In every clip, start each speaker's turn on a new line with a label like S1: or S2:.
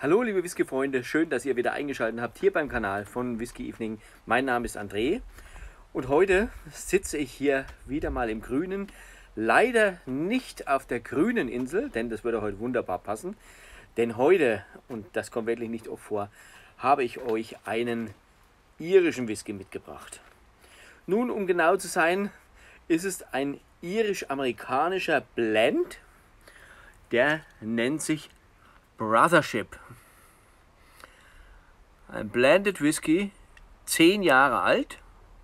S1: Hallo liebe Whisky-Freunde, schön, dass ihr wieder eingeschaltet habt hier beim Kanal von Whisky Evening. Mein Name ist André und heute sitze ich hier wieder mal im Grünen. Leider nicht auf der grünen Insel, denn das würde heute wunderbar passen. Denn heute, und das kommt wirklich nicht oft vor, habe ich euch einen irischen Whisky mitgebracht. Nun, um genau zu sein, ist es ein irisch-amerikanischer Blend, der nennt sich Brothership. Ein Blended Whisky, 10 Jahre alt,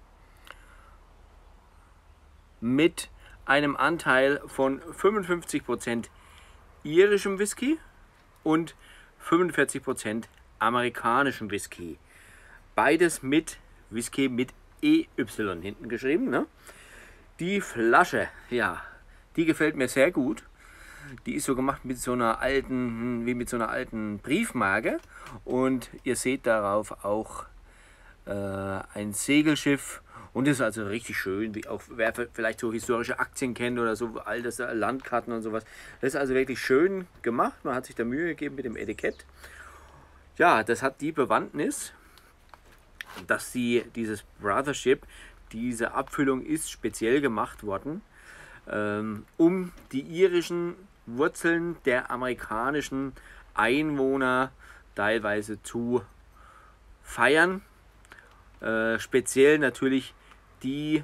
S1: mit einem Anteil von 55% irischem Whisky und 45% amerikanischem Whisky. Beides mit Whisky mit EY hinten geschrieben. Ne? Die Flasche, ja, die gefällt mir sehr gut. Die ist so gemacht mit so einer alten, wie mit so einer alten Briefmarke. Und ihr seht darauf auch ein Segelschiff. Und ist also richtig schön, wie auch wer vielleicht so historische Aktien kennt oder so alte Landkarten und sowas. Das ist also wirklich schön gemacht. Man hat sich da Mühe gegeben mit dem Etikett. Ja, das hat die Bewandtnis, dass dieses Brothership, diese Abfüllung ist speziell gemacht worden, um die irischen Wurzeln der amerikanischen Einwohner teilweise zu feiern. Speziell natürlich die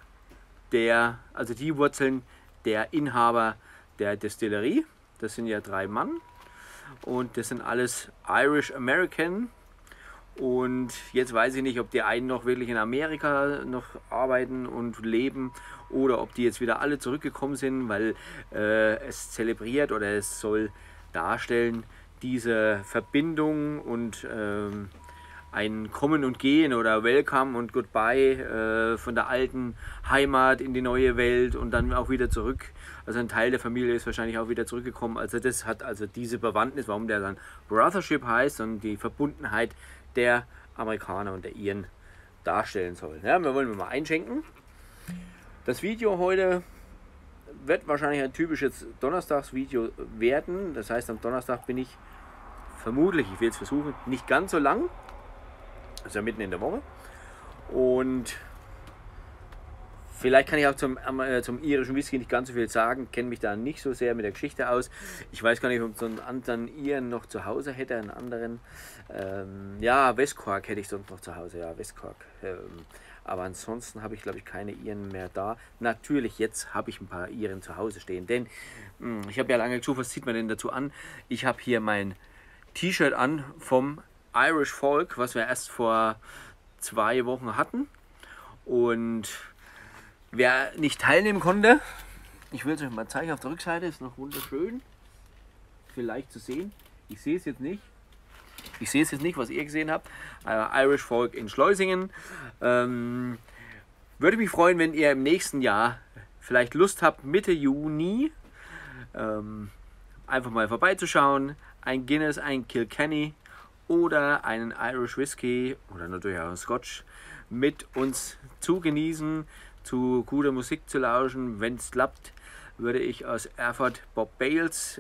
S1: Wurzeln der Inhaber der Destillerie. Das sind ja 3 Mann und das sind alles Irish American. Und jetzt weiß ich nicht, ob die einen noch wirklich in Amerika noch arbeiten und leben oder ob die jetzt wieder alle zurückgekommen sind, weil es zelebriert oder es soll darstellen, diese Verbindung und ein Kommen und Gehen oder Welcome und Goodbye von der alten Heimat in die neue Welt und dann auch wieder zurück. Also ein Teil der Familie ist wahrscheinlich auch wieder zurückgekommen. Also das hat also diese Bewandtnis, warum der dann Brothership heißt und die Verbundenheit der Amerikaner und der Iren darstellen soll. Ja, wir wollen mal einschenken. Das Video heute wird wahrscheinlich ein typisches Donnerstagsvideo werden. Das heißt, am Donnerstag bin ich vermutlich, ich will es versuchen, nicht ganz so lang. Das ist ja mitten in der Woche. Und vielleicht kann ich auch zum irischen Whisky nicht ganz so viel sagen, kenne mich da nicht so sehr mit der Geschichte aus. Ich weiß gar nicht, ob so einen anderen Iren noch zu Hause hätte, einen anderen. Ja, West Cork hätte ich sonst noch zu Hause, ja, West Cork. Aber ansonsten habe ich, glaube ich, keine Iren mehr da. Natürlich, jetzt habe ich ein paar Iren zu Hause stehen, denn ich habe ja lange geschaut, was zieht man denn dazu an? Ich habe hier mein T-Shirt an vom Irish Folk, was wir erst vor 2 Wochen hatten. Und wer nicht teilnehmen konnte, ich will es euch mal zeigen, auf der Rückseite ist noch wunderschön, vielleicht zu sehen. Ich sehe es jetzt nicht. Ich sehe es jetzt nicht, was ihr gesehen habt. Irish Folk in Schleusingen. Würde mich freuen, wenn ihr im nächsten Jahr vielleicht Lust habt, Mitte Juni einfach mal vorbeizuschauen. Ein Guinness, ein Kilkenny oder einen Irish Whisky oder natürlich auch einen Scotch mit uns zu genießen, zu guter Musik zu lauschen. Wenn es klappt, würde ich aus Erfurt Bob Bales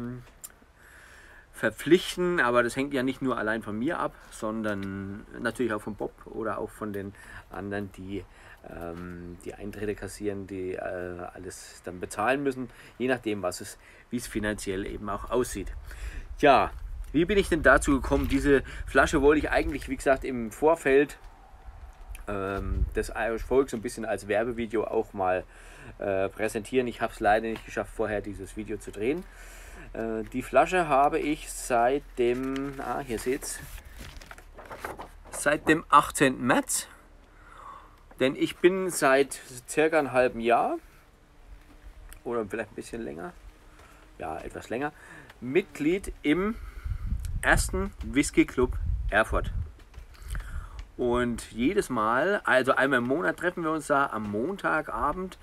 S1: verpflichten, aber das hängt ja nicht nur allein von mir ab, sondern natürlich auch von Bob oder auch von den anderen, die die Eintritte kassieren, die alles dann bezahlen müssen, je nachdem, wie es finanziell eben auch aussieht. Ja, wie bin ich denn dazu gekommen? Diese Flasche wollte ich eigentlich, wie gesagt, im Vorfeld des Irish Folk so ein bisschen als Werbevideo auch mal präsentieren. Ich habe es leider nicht geschafft, vorher dieses Video zu drehen. Die Flasche habe ich seit dem, hier seht's, seit dem 18. März. Denn ich bin seit circa einem halben Jahr oder vielleicht ein bisschen länger, ja etwas länger, Mitglied im ersten Whisky Club Erfurt. Und jedes Mal, also einmal im Monat treffen wir uns da am Montagabend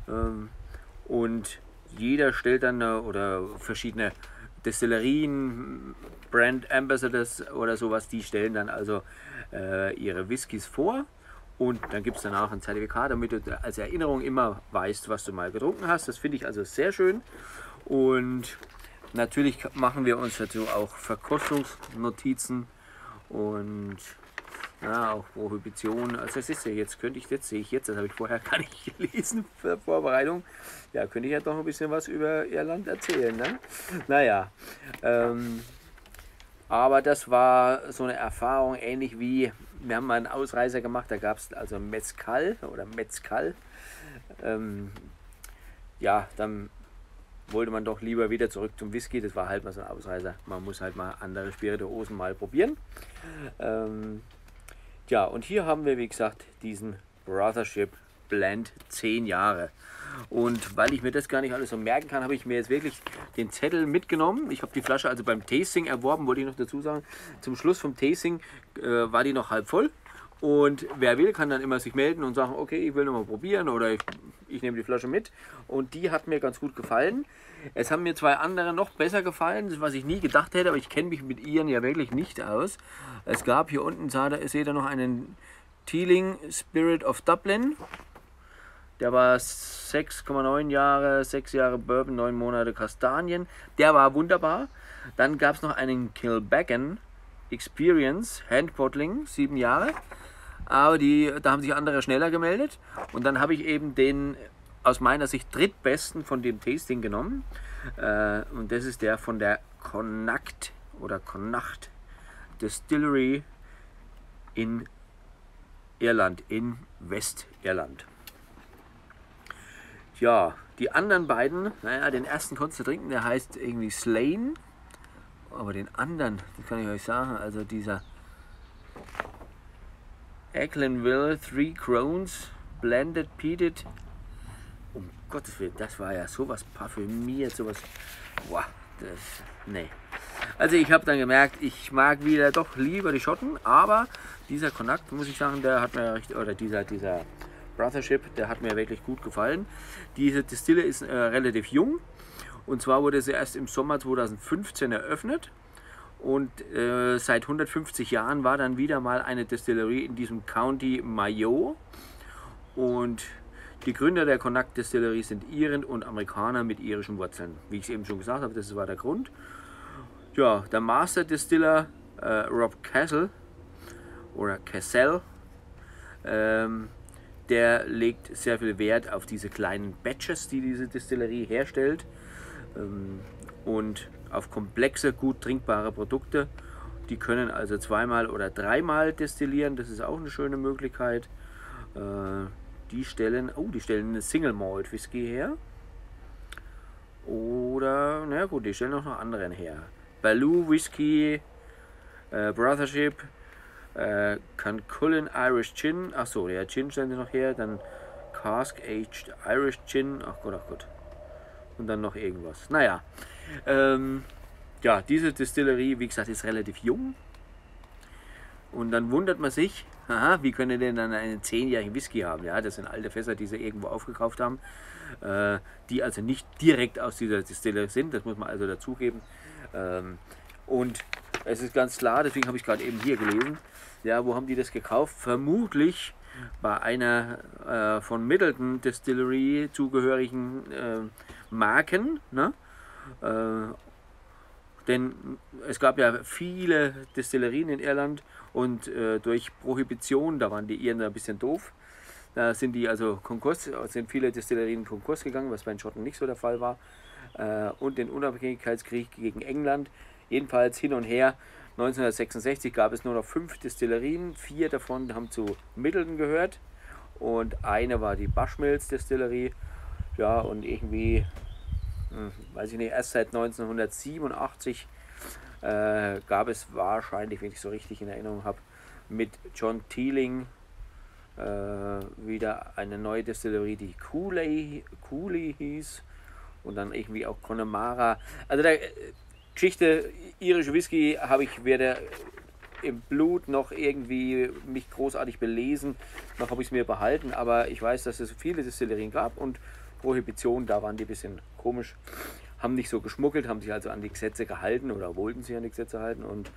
S1: und jeder stellt dann oder verschiedene Destillerien, Brand Ambassadors oder sowas, die stellen dann also ihre Whiskys vor und dann gibt es danach ein Zertifikat, damit du als Erinnerung immer weißt, was du mal getrunken hast. Das finde ich also sehr schön und Natürlich machen wir uns dazu auch Verkostungsnotizen und ja, auch Prohibition. Also das ist ja jetzt, sehe ich jetzt, das habe ich vorher gar nicht gelesen für Vorbereitung. Ja, könnte ich ja doch ein bisschen was über Irland erzählen. Ne? Naja, aber das war so eine Erfahrung, ähnlich wie, wir haben mal einen Ausreißer gemacht, da gab es also Mezcal oder Mezcal. Ja, dann wollte man doch lieber wieder zurück zum Whisky, das war halt mal so ein Ausreißer. Man muss halt mal andere Spirituosen mal probieren. Ja, und hier haben wir, wie gesagt, diesen Brothership Blend 10 Jahre. Und weil ich mir das gar nicht alles so merken kann, habe ich mir jetzt wirklich den Zettel mitgenommen. Ich habe die Flasche also beim Tasting erworben, wollte ich noch dazu sagen. Zum Schluss vom Tasting war die noch halb voll. Und wer will, kann dann immer sich melden und sagen, okay, ich will noch mal probieren oder ich nehme die Flasche mit. Und die hat mir ganz gut gefallen. Es haben mir zwei andere noch besser gefallen, das was ich nie gedacht hätte, aber ich kenne mich mit ihren ja wirklich nicht aus. Es gab hier unten, seht ihr noch einen Teeling Spirit of Dublin. Der war 6,9 Jahre, 6 Jahre Bourbon, 9 Monate Kastanien. Der war wunderbar. Dann gab es noch einen Kilbeggan Experience Handbottling, 7 Jahre. Aber da haben sich andere schneller gemeldet. Und dann habe ich eben den aus meiner Sicht drittbesten von dem Tasting genommen. Und das ist der von der Connacht Distillery in Irland, in Westirland. Ja, die anderen beiden, naja, den ersten konntest du trinken, der heißt irgendwie Slane. Aber den anderen, das kann ich euch sagen, also dieser Ecklenville Three Crones Blended Peated, um Gottes Willen, das war ja sowas parfümiert, sowas, wow, nee. Also ich habe dann gemerkt, ich mag wieder doch lieber die Schotten, aber dieser Connacht, muss ich sagen, der hat mir richtig, oder dieser Brothership, der hat mir wirklich gut gefallen. Diese Distille ist relativ jung, und zwar wurde sie erst im Sommer 2015 eröffnet. Und seit 150 Jahren war dann wieder mal eine Destillerie in diesem County Mayo. Und die Gründer der Connacht Distillerie sind Iren und Amerikaner mit irischen Wurzeln. Wie ich es eben schon gesagt habe, das war der Grund. Ja, der Master Distiller Rob Castle oder Cassell, der legt sehr viel Wert auf diese kleinen Batches, die diese Distillerie herstellt. Und auf komplexe, gut trinkbare Produkte. Die können also zweimal oder dreimal destillieren, das ist auch eine schöne Möglichkeit. Die stellen eine Single Malt Whisky her. Oder, na gut, die stellen auch noch anderen her. Baloo Whisky, Brothership, Cancullen Irish Gin, achso, der Gin stellen sie noch her, dann Cask Aged Irish Gin, ach Gott. Und dann noch irgendwas. Naja, ja, diese Distillerie, wie gesagt, ist relativ jung. Und dann wundert man sich, aha, wie können denn dann einen 10-jährigen Whisky haben? Ja, das sind alte Fässer, die sie irgendwo aufgekauft haben, die also nicht direkt aus dieser Distillerie sind, das muss man also dazugeben. Und es ist ganz klar, deswegen habe ich gerade eben hier gelesen, ja, wo haben die das gekauft? Vermutlich bei einer von Middleton Distillery zugehörigen Marken, ne? Denn es gab ja viele Destillerien in Irland und durch Prohibition, da waren die Iren ein bisschen doof, da sind sind viele Destillerien in Konkurs gegangen, was bei den Schotten nicht so der Fall war. Und den Unabhängigkeitskrieg gegen England, jedenfalls hin und her. 1966 gab es nur noch 5 Destillerien, 4 davon haben zu Middleton gehört und eine war die Bushmills Distillerie. Ja, und irgendwie, weiß ich nicht, erst seit 1987 gab es wahrscheinlich, wenn ich so richtig in Erinnerung habe, mit John Teeling wieder eine neue Distillerie, die Cooley hieß, und dann irgendwie auch Connemara. Also der Geschichte irische Whisky habe ich weder im Blut noch irgendwie mich großartig belesen, noch habe ich es mir behalten, aber ich weiß, dass es viele Destillerien gab und Prohibition, da waren die ein bisschen komisch, haben nicht so geschmuggelt, haben sich also an die Gesetze gehalten oder wollten sich an die Gesetze halten, und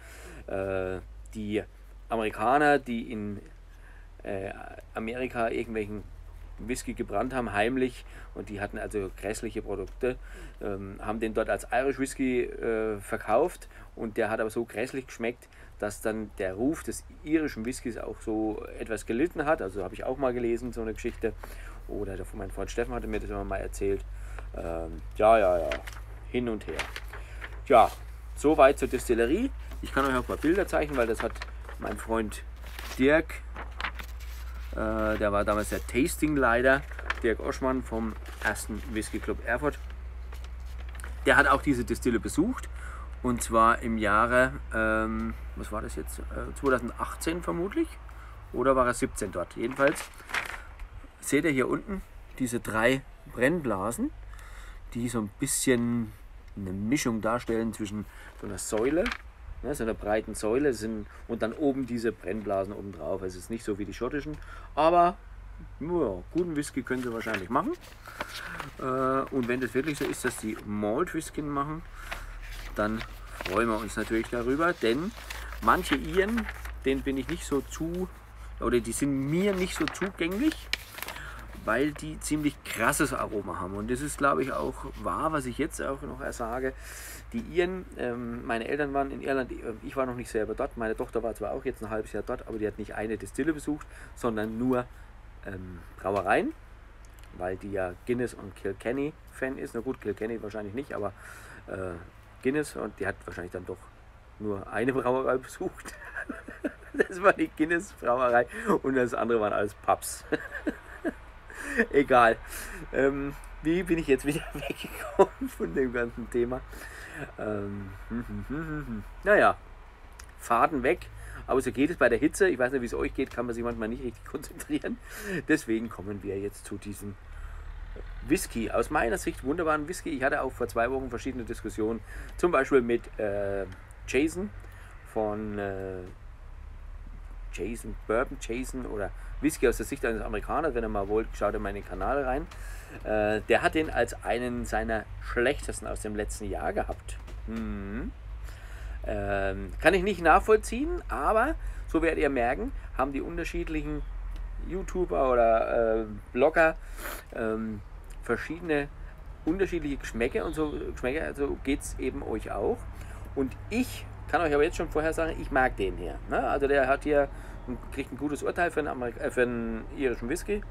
S1: die Amerikaner, die in Amerika irgendwelchen Whisky gebrannt haben, heimlich, und die hatten also grässliche Produkte, haben den dort als Irish Whisky verkauft, und der hat aber so grässlich geschmeckt, dass dann der Ruf des irischen Whiskys auch so etwas gelitten hat. Also habe ich auch mal gelesen, so eine Geschichte, oder mein Freund Steffen hatte mir das immer mal erzählt. Ja, hin und her. Ja, soweit zur Destillerie. Ich kann euch auch ein paar Bilder zeichnen, weil das hat mein Freund Dirk, der war damals der Tastingleiter, Dirk Oschmann vom ersten Whisky Club Erfurt. Der hat auch diese Destille besucht, und zwar im Jahre, was war das jetzt, 2018 vermutlich, oder war er 17 dort? Jedenfalls seht ihr hier unten diese 3 Brennblasen, die so ein bisschen eine Mischung darstellen zwischen so einer Säule, ne, so einer breiten Säule, und dann oben diese Brennblasen oben drauf. Es ist nicht so wie die schottischen, aber ja, guten Whisky können sie wahrscheinlich machen. Und wenn das wirklich so ist, dass die Malt Whisky machen, dann freuen wir uns natürlich darüber, denn manche Iren, denen bin ich nicht so die sind mir nicht so zugänglich, weil die ziemlich krasses Aroma haben. Und das ist, glaube ich, auch wahr, was ich jetzt auch noch sage. Die Iren, meine Eltern waren in Irland, ich war noch nicht selber dort, meine Tochter war zwar auch jetzt ein halbes Jahr dort, aber die hat nicht eine Destille besucht, sondern nur Brauereien, weil die ja Guinness und Kilkenny Fan ist. Na gut, Kilkenny wahrscheinlich nicht, aber Guinness, und die hat wahrscheinlich dann doch nur eine Brauerei besucht. Das war die Guinness Brauerei, und das andere waren alles Pubs. Egal. Wie bin ich jetzt wieder weggekommen von dem ganzen Thema? Naja, Faden weg. Aber so geht es bei der Hitze. Ich weiß nicht, wie es euch geht, kann man sich manchmal nicht richtig konzentrieren. Deswegen kommen wir jetzt zu diesem Whisky. Aus meiner Sicht wunderbaren Whisky. Ich hatte auch vor 2 Wochen verschiedene Diskussionen. Zum Beispiel mit Jason von Bourbon Jason oder Whisky aus der Sicht eines Amerikaners. Wenn ihr mal wollt, schaut in meinen Kanal rein. Der hat den als einen seiner schlechtesten aus dem letzten Jahr gehabt. Kann ich nicht nachvollziehen, aber so werdet ihr merken, haben die unterschiedlichen YouTuber oder Blogger verschiedene unterschiedliche Geschmäcker, und so geht es eben euch auch. Und ich kann euch aber jetzt schon vorher sagen, ich mag den hier. Ne? Also der hat hier, kriegt ein gutes Urteil für einen irischen Whisky.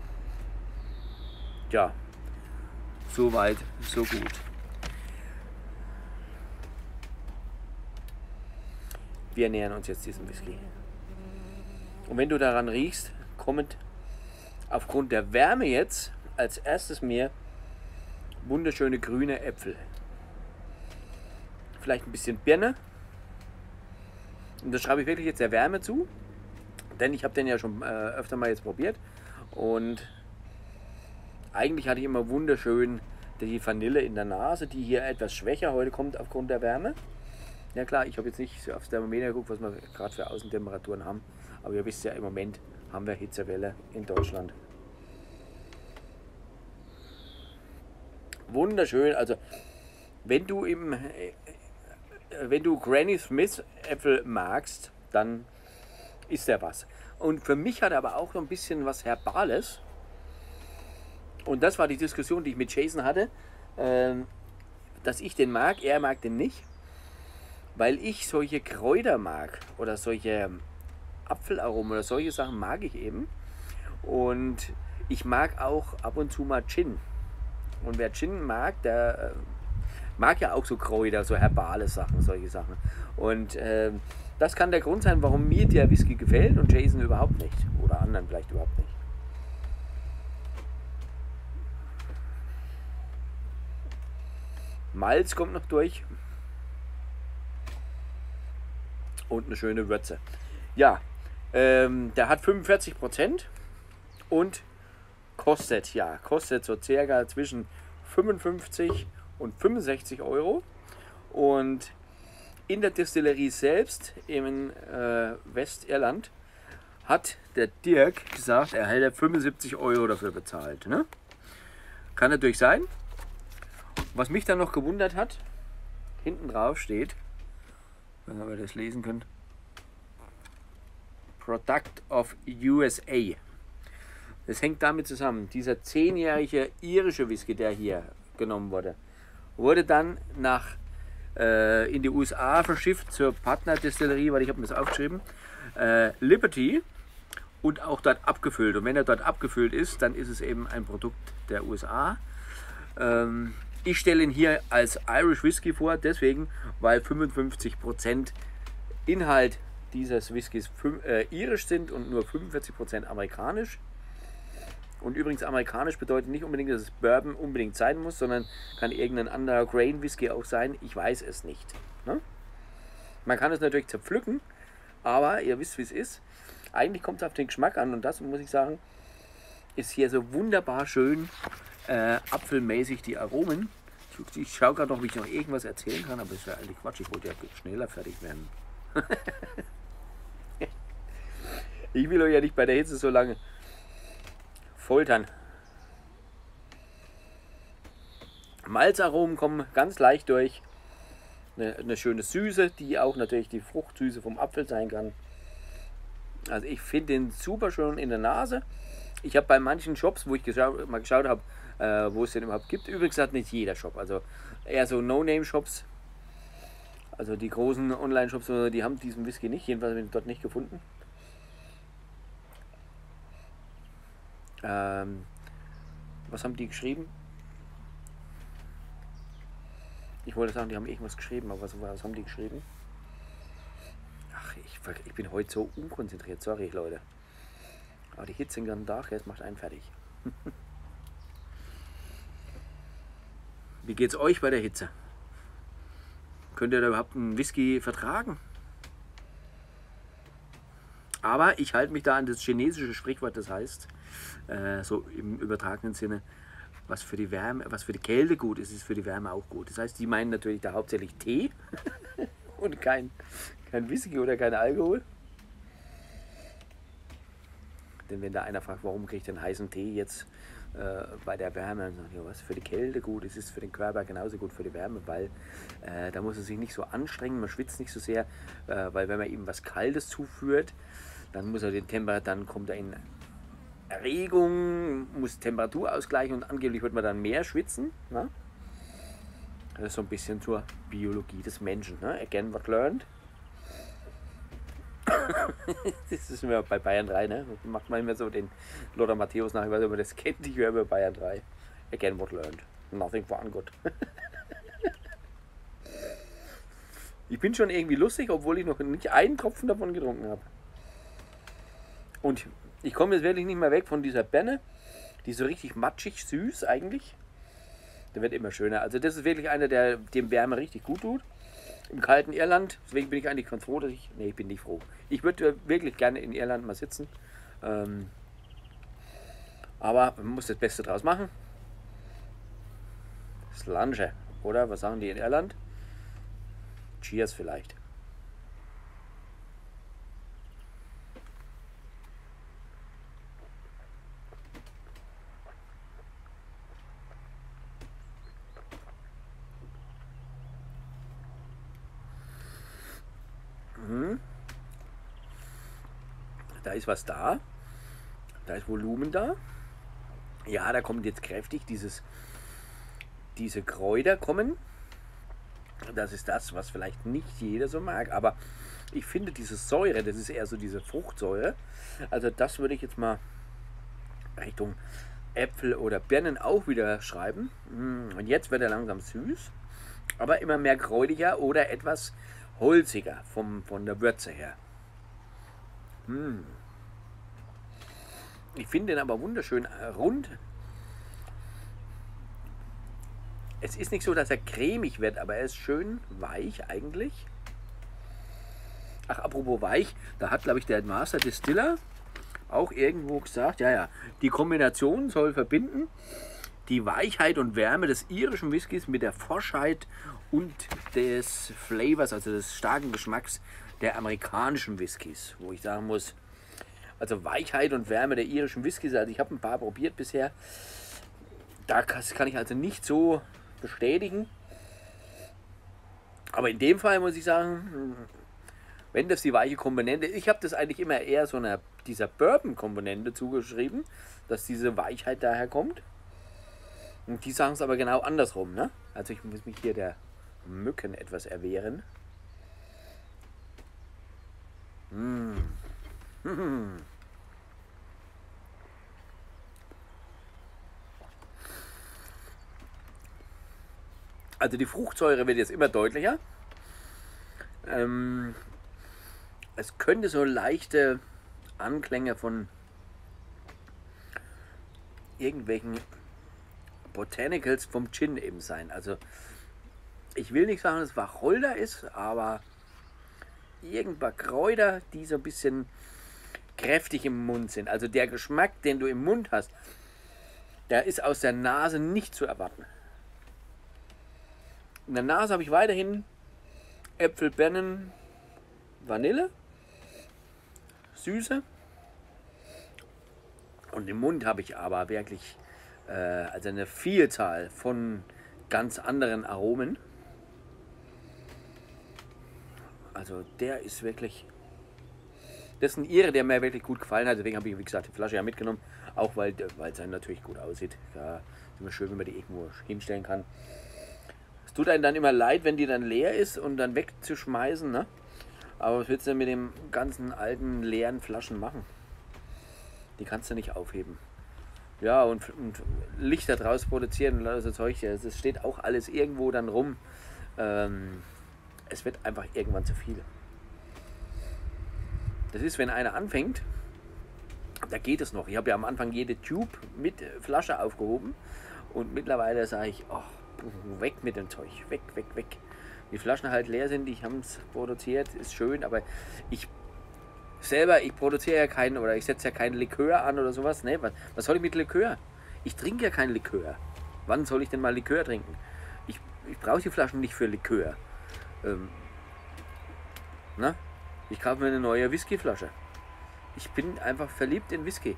S1: Ja, so weit, so gut. Wir nähern uns jetzt diesem Whisky. Und wenn du daran riechst, kommt aufgrund der Wärme jetzt als erstes mir wunderschöne grüne Äpfel. Vielleicht ein bisschen Birne. Und das schreibe ich wirklich jetzt der Wärme zu, denn ich habe den ja schon öfter mal jetzt probiert, und eigentlich hatte ich immer wunderschön die Vanille in der Nase, die hier etwas schwächer heute kommt aufgrund der Wärme. Ja klar, ich habe jetzt nicht so aufs Thermometer geguckt, was wir gerade für Außentemperaturen haben, aber ihr wisst ja, im Moment haben wir Hitzewelle in Deutschland. Wunderschön, also wenn du Granny Smith Äpfel magst, dann ist der was. Und für mich hat er aber auch noch ein bisschen was Herbales. Und das war die Diskussion, die ich mit Jason hatte, dass ich den mag, er mag den nicht, weil ich solche Kräuter mag oder solche Apfelaromen oder solche Sachen mag ich eben. Und ich mag auch ab und zu mal Gin. Und wer Gin mag, der mag ja auch so Kräuter, so herbale Sachen, solche Sachen. Und das kann der Grund sein, warum mir der Whisky gefällt und Jason überhaupt nicht. Oder anderen vielleicht überhaupt nicht. Malz kommt noch durch. Und eine schöne Würze. Ja, der hat 45% und kostet so circa zwischen 55 und 65 Euro. Und in der Destillerie selbst in Westirland hat der Dirk gesagt, er hätte 75 Euro dafür bezahlt. Ne? Kann natürlich sein. Was mich dann noch gewundert hat, hinten drauf steht, wenn ihr das lesen könnt, Product of USA. Das hängt damit zusammen. Dieser 10-jährige irische Whisky, der hier genommen wurde, wurde dann in die USA verschifft zur Partnerdestillerie, weil ich habe mir das aufgeschrieben, Liberty, und auch dort abgefüllt. Und wenn er dort abgefüllt ist, dann ist es eben ein Produkt der USA. Ich stelle ihn hier als Irish Whisky vor, deswegen, weil 55% Inhalt dieses Whiskys irisch sind und nur 45% amerikanisch. Und übrigens, amerikanisch bedeutet nicht unbedingt, dass es Bourbon unbedingt sein muss, sondern kann irgendein anderer Grain Whisky auch sein. Ich weiß es nicht. Ne? Man kann es natürlich zerpflücken, aber ihr wisst, wie es ist. Eigentlich kommt es auf den Geschmack an, und das, muss ich sagen, ist hier so wunderbar schön apfelmäßig, die Aromen. Ich schaue gerade noch, wie ich noch irgendwas erzählen kann, aber das ist ja eigentlich Quatsch. Ich wollte ja schneller fertig werden. Ich will euch ja nicht bei der Hitze so lange foltern. Malzaromen kommen ganz leicht durch. Eine schöne Süße, die auch natürlich die Fruchtsüße vom Apfel sein kann. Also ich finde den super schön in der Nase. Ich habe bei manchen Shops, wo ich mal geschaut habe, wo es den überhaupt gibt. Übrigens hat nicht jeder Shop, also eher so No-Name-Shops. Also die großen Online-Shops, die haben diesen Whisky nicht, jedenfalls habe ich ihn dort nicht gefunden. Was haben die geschrieben? Ich wollte sagen, die haben irgendwas geschrieben, aber was haben die geschrieben? Ach, ich bin heute so unkonzentriert, sorry Leute. Aber die Hitze den ganzen Tag, jetzt macht einen fertig. Wie geht's euch bei der Hitze? Könnt ihr da überhaupt einen Whisky vertragen? Aber ich halte mich da an das chinesische Sprichwort, das heißt, so im übertragenen Sinne, was für die Wärme, was für die Kälte gut ist, ist für die Wärme auch gut. Das heißt, die meinen natürlich da hauptsächlich Tee und kein Whisky oder kein Alkohol. Denn wenn da einer fragt, warum kriege ich den heißen Tee jetzt bei der Wärme, dann sagen die, was für die Kälte gut ist, ist für den Körper genauso gut für die Wärme, weil da muss er sich nicht so anstrengen, man schwitzt nicht so sehr, weil wenn man ihm was Kaltes zuführt, dann muss er dann kommt er in Erregung, muss Temperatur ausgleichen und angeblich wird man dann mehr schwitzen. Ne? Das ist so ein bisschen zur Biologie des Menschen. Ne? Again, what learned. Das ist mir bei Bayern 3, ne? Macht man immer so den Lothar Matthäus nach, ich weiß nicht, ob man das kennt, ich höre bei Bayern 3. Again, what learned. Nothing for ungood. Ich bin schon irgendwie lustig, obwohl ich noch nicht einen Tropfen davon getrunken habe. Und ich komme jetzt wirklich nicht mehr weg von dieser Birne. Die ist so richtig matschig süß eigentlich. Der wird immer schöner. Also das ist wirklich einer, der dem Wärme richtig gut tut. Im kalten Irland. Deswegen bin ich eigentlich ganz froh, dass ich... Nee, ich bin nicht froh. Ich würde wirklich gerne in Irland mal sitzen. Aber man muss das Beste draus machen. Slange, oder? Was sagen die in Irland? Cheers vielleicht. Da ist was da. Da ist Volumen da. Ja, da kommt jetzt kräftig diese Kräuter kommen. Das ist das, was vielleicht nicht jeder so mag. Aber ich finde diese Säure, das ist eher so diese Fruchtsäure. Also das würde ich jetzt mal Richtung Äpfel oder Birnen auch wieder schreiben. Und jetzt wird er langsam süß. Aber immer mehr kräutiger oder etwas holziger von der Würze her. Ich finde den aber wunderschön rund. Es ist nicht so, dass er cremig wird, aber er ist schön weich eigentlich. Ach, apropos weich, da hat, glaube ich, der Master Distiller auch irgendwo gesagt, ja, die Kombination soll verbinden die Weichheit und Wärme des irischen Whiskys mit der Forschheit und des Flavors, also des starken Geschmacks der amerikanischen Whiskys, wo ich sagen muss, also Weichheit und Wärme der irischen Whiskys, also ich habe ein paar probiert bisher, das kann ich also nicht so bestätigen, aber in dem Fall muss ich sagen, wenn das die weiche Komponente, ich habe das eigentlich immer eher so dieser Bourbon-Komponente zugeschrieben, dass diese Weichheit daher kommt. Und die sagen es aber genau andersrum, ne? Also ich muss mich hier der Mücken etwas erwehren. Also die Fruchtsäure wird jetzt immer deutlicher. Es könnte so leichte Anklänge von irgendwelchen Botanicals vom Gin eben sein. Also ich will nicht sagen, dass es Wacholder ist, aber irgendwann Kräuter, die so ein bisschen kräftig im Mund sind. Also der Geschmack, den du im Mund hast, der ist aus der Nase nicht zu erwarten. In der Nase habe ich weiterhin Äpfel, Birnen, Vanille, Süße. Und im Mund habe ich aber wirklich also eine Vielzahl von ganz anderen Aromen. Also der ist wirklich, das ist ein Ire, der mir wirklich gut gefallen hat. Deswegen habe ich, wie gesagt, die Flasche ja mitgenommen. Auch weil es dann natürlich gut aussieht. Ja, ist immer schön, wenn man die irgendwo hinstellen kann. Es tut einem dann immer leid, wenn die dann leer ist und dann wegzuschmeißen. Ne? Aber was willst du denn mit den ganzen alten, leeren Flaschen machen? Die kannst du nicht aufheben. Ja, und Lichter draus produzieren und so Zeug. Das steht auch alles irgendwo dann rum. Es wird einfach irgendwann zu viel. Das ist, wenn einer anfängt, da geht es noch. Ich habe ja am Anfang jede Tube mit Flasche aufgehoben. Und mittlerweile sage ich, oh, weg mit dem Zeug. Weg, weg, weg. Die Flaschen halt leer sind, die haben es produziert, ist schön, aber ich produziere ja keinen oder ich setze ja keinen Likör an oder sowas. Ne? Was soll ich mit Likör? Ich trinke ja keinen Likör. Wann soll ich denn mal Likör trinken? Ich brauche die Flaschen nicht für Likör. Ich kaufe mir eine neue Whiskyflasche. Ich bin einfach verliebt in Whisky.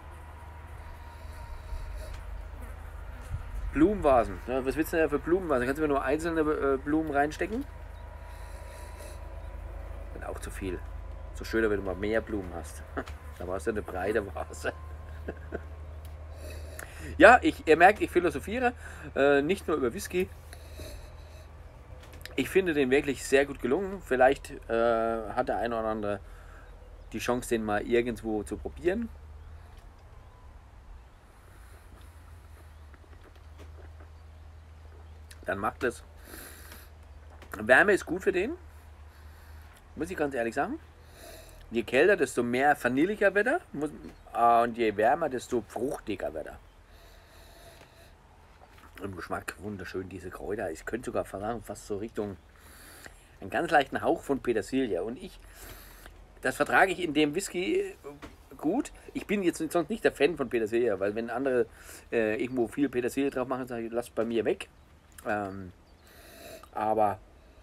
S1: Blumenvasen. Ja, was willst du denn für Blumenvasen? Kannst du mir nur einzelne Blumen reinstecken? Bin auch zu viel. So schöner, wenn du mal mehr Blumen hast. Da brauchst du eine breite Vase. Ja, ihr merkt, ich philosophiere nicht nur über Whisky. Ich finde den wirklich sehr gut gelungen. Vielleicht hat der eine oder andere die Chance, den mal irgendwo zu probieren. Dann macht es. Wärme ist gut für den. Muss ich ganz ehrlich sagen. Je kälter, desto mehr vanilliger wird er. Und je wärmer, desto fruchtiger wird er. Im Geschmack wunderschön, diese Kräuter. Ich könnte sogar sagen, fast so Richtung einen ganz leichten Hauch von Petersilie. Und das vertrage ich in dem Whisky gut. Ich bin jetzt sonst nicht der Fan von Petersilie, weil wenn andere irgendwo viel Petersilie drauf machen, sage ich, lass bei mir weg. Aber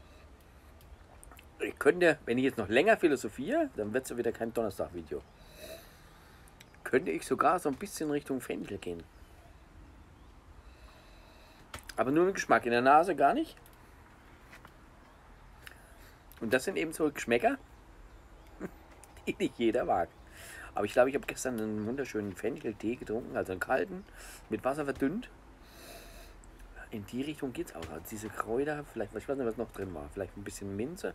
S1: ich könnte, wenn ich jetzt noch länger philosophiere, dann wird es wieder kein Donnerstag-Video. Könnte ich sogar so ein bisschen Richtung Fenchel gehen. Aber nur im Geschmack, in der Nase gar nicht. Und das sind eben so Geschmäcker, die nicht jeder mag. Aber ich glaube, ich habe gestern einen wunderschönen Fencheltee getrunken, also einen kalten, mit Wasser verdünnt. In die Richtung geht es auch. Also diese Kräuter, vielleicht, ich weiß nicht, was noch drin war. Vielleicht ein bisschen Minze.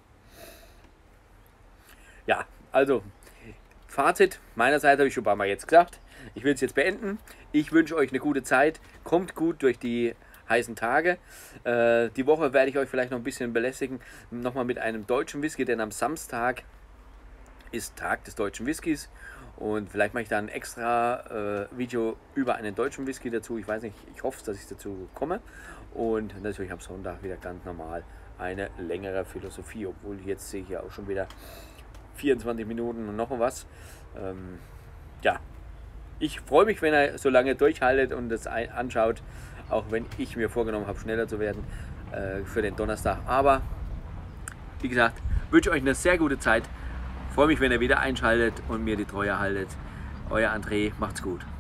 S1: Ja, also Fazit meiner Seite habe ich schon ein paar Mal jetzt gesagt. Ich will es jetzt beenden. Ich wünsche euch eine gute Zeit. Kommt gut durch die heißen Tage. Die Woche werde ich euch vielleicht noch ein bisschen belästigen. Nochmal mit einem deutschen Whisky, denn am Samstag ist Tag des deutschen Whiskys. Und vielleicht mache ich da ein extra Video über einen deutschen Whisky dazu. Ich weiß nicht, ich hoffe, dass ich dazu komme. Und natürlich am Sonntag wieder ganz normal eine längere Philosophie. Obwohl jetzt sehe ich ja auch schon wieder 24 Minuten und noch was. Ja, ich freue mich, wenn ihr so lange durchhaltet und das anschaut. Auch wenn ich mir vorgenommen habe, schneller zu werden für den Donnerstag. Aber wie gesagt, wünsche euch eine sehr gute Zeit. Freue mich, wenn ihr wieder einschaltet und mir die Treue haltet. Euer André, macht's gut.